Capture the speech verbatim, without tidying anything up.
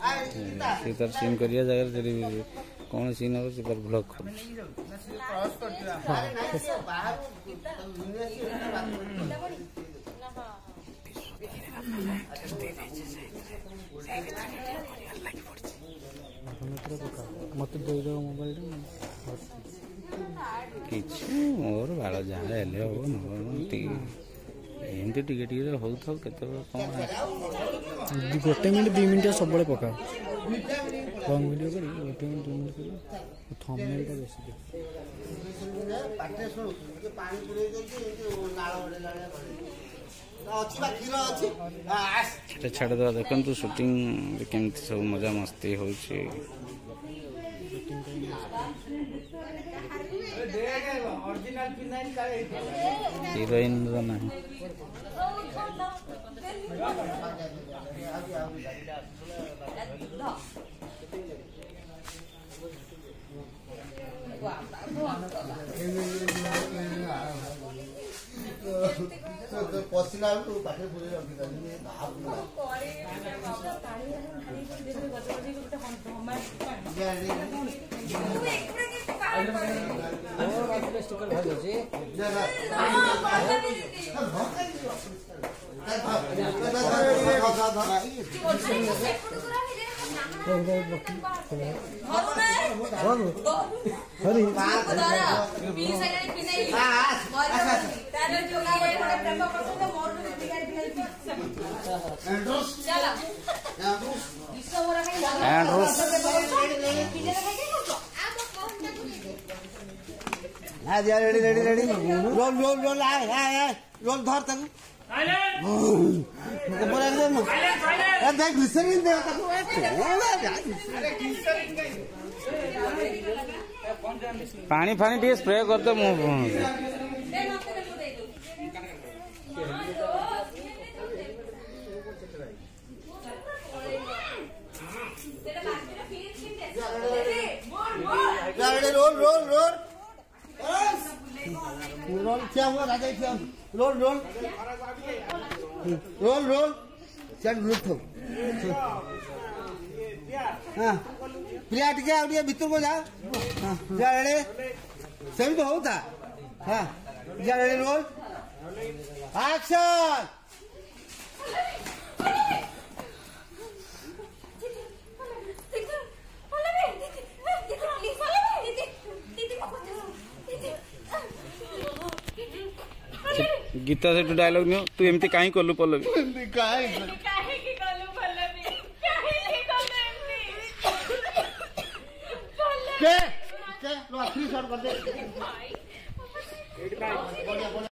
सी तार सीन करिया जगह जरी कौन सीन हो से पर ब्लॉग कर मत दे दो मोबाइल किछ मोर बाल जहाँ हेले हो एमती टिके टिके हो था केते कौन गोटे मिनट दु मिनट सब पका लॉन्ग वीडियो करी गोटे मिनट दु मिनट करी थंबनेल का बेसी पाटे सुन के पानी पुरे दे के नाळ ओडे लाळे अछि बा खीर अछि छाड़ छाड़ दो देखन तू शूटिंग केमती सब मजा मस्ती होछि हीरोइन ना पसीना तो पाटे पूरे रखी दनी स्टिकर भर दे ready ready ready roll roll roll आए आए रोल धर तक देख ग्लिसरीन दे पानी फानी टे स्प्रे कर दे मुंह रोल रोल रोल रोल क्या हुआ राजा क्या रोल रोल रोल रोल चल रुक हाँ प्रिया टिके आ भीतर को जा जा रेडे सही तो होता हाँ जा रेडे रोल एक्शन गीता से तू डायलॉग नहीं तू एमती काहे करलु पल्लवी काहे काहे की करलु पल्लवी काहे की करलु एमती के के लो फ्री शॉट कर दे